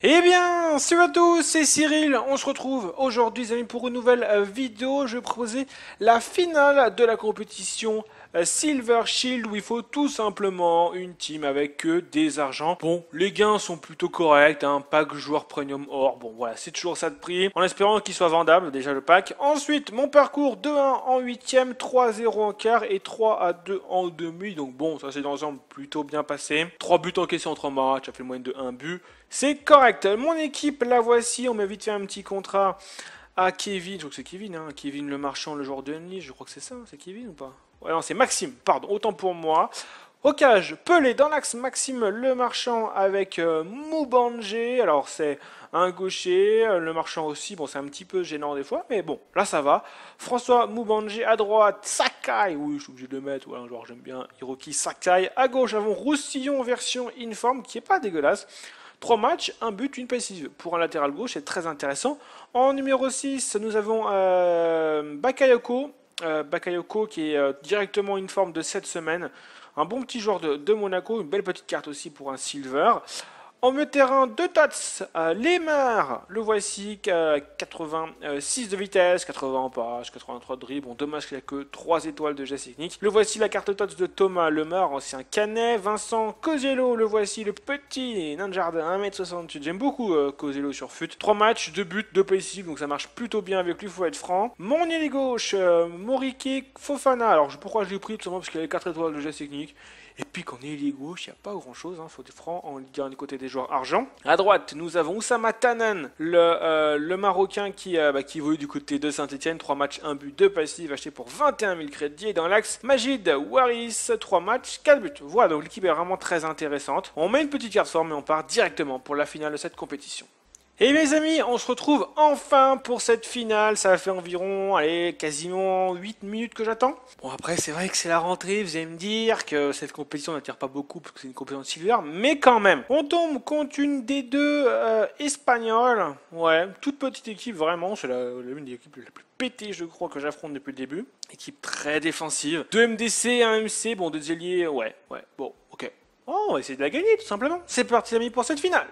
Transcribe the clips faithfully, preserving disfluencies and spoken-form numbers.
Eh bien, salut à tous, c'est Cyril, on se retrouve aujourd'hui les amis pour une nouvelle euh, vidéo. Je vais proposer la finale de la compétition euh, Silver Shield où il faut tout simplement une team avec que des argents. Bon, les gains sont plutôt corrects, hein, pack joueur premium or, bon voilà, c'est toujours ça de prix, en espérant qu'il soit vendable déjà le pack. Ensuite, mon parcours deux à un en huitième, trois à zéro en quart et trois à deux en demi, donc bon, ça c'est dans l'ensemble plutôt bien passé. trois buts encaissés en trois matchs, ça fait une moyenne de un but. C'est correct. Mon équipe, la voici. On m'a vite fait un petit contrat à Kevin. Je crois que c'est Kevin, hein. Kevin le marchand, le joueur de Henley. Je crois que c'est ça. C'est Kevin ou pas? Ouais, non, c'est Maxime. Pardon, autant pour moi. Au cage, Pelé dans l'axe, Maxime le marchand avec euh, Moubangé. Alors c'est un gaucher, euh, le marchand aussi. Bon, c'est un petit peu gênant des fois, mais bon, là ça va. François Moubangé à droite, Sakai. Oui, je suis obligé de le mettre. Voilà, genre j'aime bien Hiroki Sakai. À gauche, avons Roussillon version informe qui est pas dégueulasse. trois matchs, un but, une passive. Pour un latéral gauche, c'est très intéressant. En numéro six, nous avons euh, Bakayoko. Euh, Bakayoko qui est euh, directement une forme de cette semaine. Un bon petit joueur de, de Monaco. Une belle petite carte aussi pour un silver. En milieu de terrain, deux tots, euh, Lemar, le voici, euh, quatre-vingt-six de vitesse, quatre-vingts en passe, quatre-vingt-trois de dribble. Bon, dommage qu'il n'y a que trois étoiles de geste technique. Le voici, la carte tots de Thomas Lemar, ancien Canet. Vincent Cosello, le voici, le petit nain de jardin, un mètre soixante-huit. J'aime beaucoup euh, Cosello sur fut. trois matchs, deux buts, deux passives, donc ça marche plutôt bien avec lui, il faut être franc. Mon ailier gauche, euh, Morike Fofana. Alors, pourquoi je l'ai pris? Tout simplement parce qu'il avait quatre étoiles de geste technique. Et puis quand on est ailier gauche, il n'y a pas grand chose, hein, faut être franc, en Ligue un du côté des joueurs argent. À droite, nous avons Oussama Tanan, le, euh, le Marocain qui, euh, bah, qui évolue du côté de Saint-Etienne. trois matchs, un but, deux passives, acheté pour vingt et un mille crédits. Et dans l'axe, Majid Waris, trois matchs, quatre buts. Voilà, donc l'équipe est vraiment très intéressante. On met une petite carte forme et on part directement pour la finale de cette compétition. Et mes amis, on se retrouve enfin pour cette finale. Ça fait environ, allez, quasiment huit minutes que j'attends. Bon, après, c'est vrai que c'est la rentrée. Vous allez me dire que cette compétition n'attire pas beaucoup parce que c'est une compétition de silver. Mais quand même, on tombe contre une des deux euh, espagnoles. Ouais, toute petite équipe, vraiment. C'est l'une des équipes les plus pétées, je crois, que j'affronte depuis le début. Équipe très défensive. Deux M D C, un M C. Bon, deux ailiers, ouais, ouais. Bon, ok. Oh, on va essayer de la gagner, tout simplement. C'est parti, les amis, pour cette finale.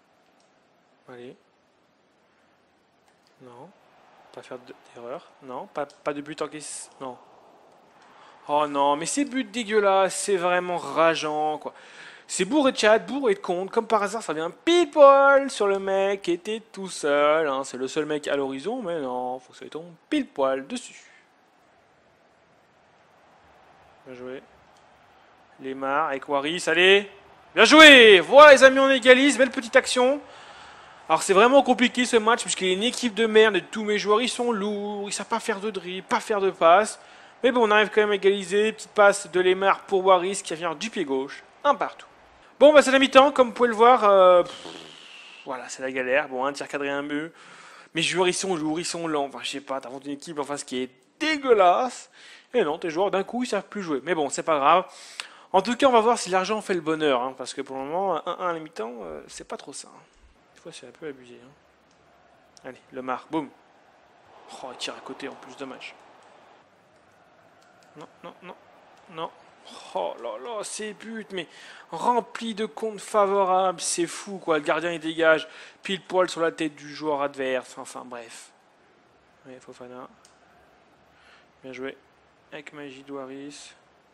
Allez. Non. Pas faire d'erreur. Non. Pas, pas de but en caisse. Non. Oh non, mais ces buts dégueulasses, c'est vraiment rageant, quoi. C'est bourré de chat, bourré de compte. Comme par hasard, ça vient pile poil sur le mec qui était tout seul. Hein. C'est le seul mec à l'horizon, mais non, faut que ça lui tombe pile poil dessus. Bien joué. Lemar avec Waris, allez. Bien joué. Voilà les amis, on égalise. Belle petite action. Alors c'est vraiment compliqué ce match puisqu'il y a une équipe de merde et tous mes joueurs ils sont lourds, ils savent pas faire de dribble, pas faire de passe. Mais bon, on arrive quand même à égaliser. Petite passe de Lemar pour Waris qui vient du pied gauche, un partout. Bon bah c'est la mi-temps, comme vous pouvez le voir, euh, pff, voilà c'est la galère. Bon, un tir cadré, un but. Mes joueurs ils sont lourds, ils sont lents, enfin je sais pas, t'as une équipe en face qui est dégueulasse. Et non, tes joueurs d'un coup ils savent plus jouer. Mais bon, c'est pas grave. En tout cas, on va voir si l'argent fait le bonheur, hein, parce que pour le moment, un un à la mi-temps, euh, c'est pas trop ça. Hein. Des fois, c'est un peu abusé. Hein. Allez, Lemar, boum. Oh, il tire à côté en plus, dommage. Non, non, non, non. Oh là là, ces buts, mais remplis de comptes favorables, c'est fou quoi. Le gardien il dégage pile poil sur la tête du joueur adverse. Enfin, bref. Allez, Fofana. Bien joué. Avec Majid Waris.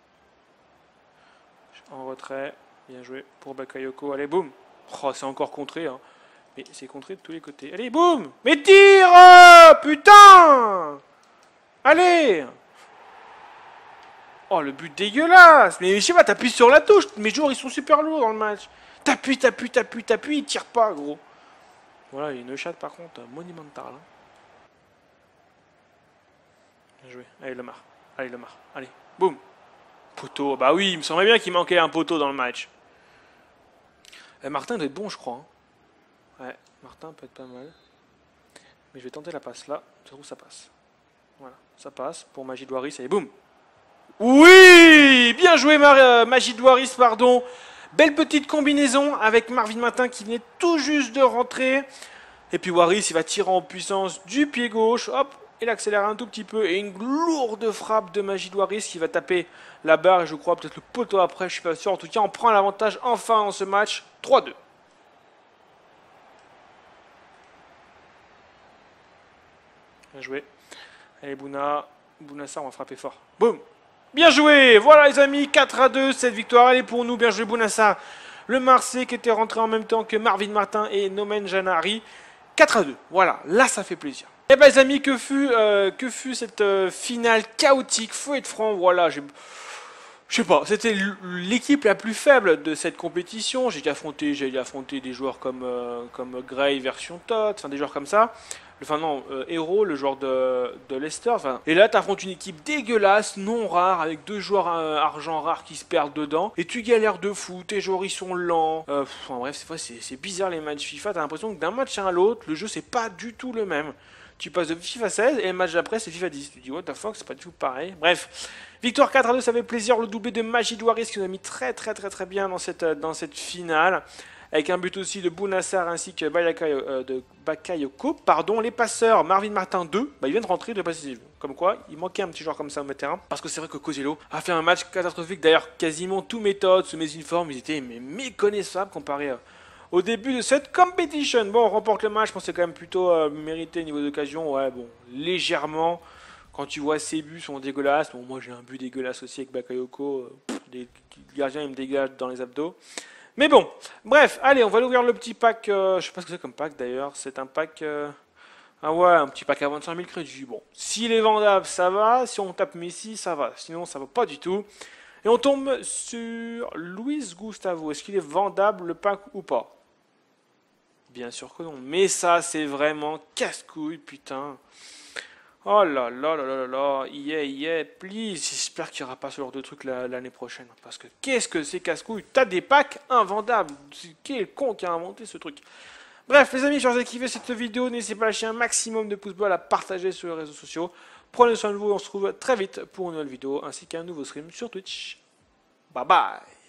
En retrait. Bien joué pour Bakayoko. Allez, boum. Oh, c'est encore contré, hein. Mais c'est contré de tous les côtés. Allez, boum! Mais tire! Oh, putain! Allez! Oh, le but dégueulasse! Mais je sais pas, t'appuies sur la touche. Mes joueurs, ils sont super lourds dans le match. T'appuies, t'appuies, t'appuies, t'appuies, ils tirent pas, gros. Voilà, il y a une chatte, par contre, monumentale. Hein. Bien joué. Allez, Lemar. Allez, Lemar. Allez, boum! Poteau. Bah oui, il me semblait bien qu'il manquait un poteau dans le match. Euh, Martin doit être bon, je crois. Hein. Ouais, Martin peut être pas mal. Mais je vais tenter la passe là. Je trouve ça passe. Voilà, ça passe pour Majid Waris. Allez, boum. Oui, bien joué Mar euh, Majid Waris, pardon. Belle petite combinaison avec Marvin Martin qui venait tout juste de rentrer. Et puis Waris, il va tirer en puissance du pied gauche. Hop, il accélère un tout petit peu. Et une lourde frappe de Majid Waris qui va taper la barre. Et je crois peut-être le poteau après, je suis pas sûr. En tout cas, on prend l'avantage enfin dans ce match. trois deux. joué. Allez, Bouna. Bounassar, on va frapper fort. Boum. Bien joué. Voilà, les amis, quatre à deux. Cette victoire, elle est pour nous. Bien joué, Bounassar. Le Marseillais qui était rentré en même temps que Marvin Martin et Nomen Janari. quatre à deux. Voilà, là, ça fait plaisir. Eh ben, les amis, que fut, euh, que fut cette euh, finale chaotique, feu et de franc. Voilà, j'ai... Je sais pas, c'était l'équipe la plus faible de cette compétition. J'ai affronté, j'ai affronté des joueurs comme, euh, comme Gray version Todd, enfin des joueurs comme ça. Enfin non, euh, Hero, le joueur de, de Leicester. Enfin, et là, tu affrontes une équipe dégueulasse, non rare, avec deux joueurs euh, argent rares qui se perdent dedans. Et tu galères de fou, tes joueurs ils sont lents. Euh, pff, en bref, c'est bizarre les matchs FIFA. T'as l'impression que d'un match à l'autre, le jeu c'est pas du tout le même. Tu passes de FIFA seize et le match d'après c'est FIFA dix. Tu te dis what the fuck, c'est pas du tout pareil. Bref, victoire quatre à deux, ça fait plaisir. Le doublé de Majid Waris qui nous a mis très très très très bien dans cette, dans cette finale. Avec un but aussi de Bounassar ainsi que Bayakayo, euh, de Bakayoko. Pardon, les passeurs, Marvin Martin deux, bah, ils viennent de rentrer de passer. Comme quoi, il manquait un petit joueur comme ça au terrain. Parce que c'est vrai que Kozelo a fait un match catastrophique. D'ailleurs, quasiment tous méthodes, sous mes uniformes, ils étaient mais, méconnaissables comparé à... Au début de cette competition. Bon, on remporte le match, je pense que c'est quand même plutôt euh, mérité au niveau d'occasion. Ouais, bon, légèrement. Quand tu vois ces buts sont dégueulasses. Bon, moi j'ai un but dégueulasse aussi avec Bakayoko. Euh, pff, les gardiens ils me dégagent dans les abdos. Mais bon, bref, allez, on va ouvrir le petit pack. Euh, je sais pas ce que c'est comme pack d'ailleurs. C'est un pack. Euh... Ah ouais, un petit pack à vingt-cinq mille crédits. Bon, s'il est vendable, ça va. Si on tape Messi, ça va. Sinon, ça va pas du tout. Et on tombe sur Luis Gustavo. Est-ce qu'il est vendable le pack ou pas? Bien sûr que non. Mais ça, c'est vraiment casse-couille, putain. Oh là là là là là là. Yeah, yeah, please. J'espère qu'il n'y aura pas ce genre de truc l'année prochaine. Parce que qu'est-ce que c'est casse-couille? T'as des packs invendables. Quel con qui a inventé ce truc? Bref, les amis, si vous avez kiffé cette vidéo, n'hésitez pas à lâcher un maximum de pouces bleus, à la partager sur les réseaux sociaux. Prenez soin de vous et on se retrouve très vite pour une nouvelle vidéo ainsi qu'un nouveau stream sur Twitch. Bye bye.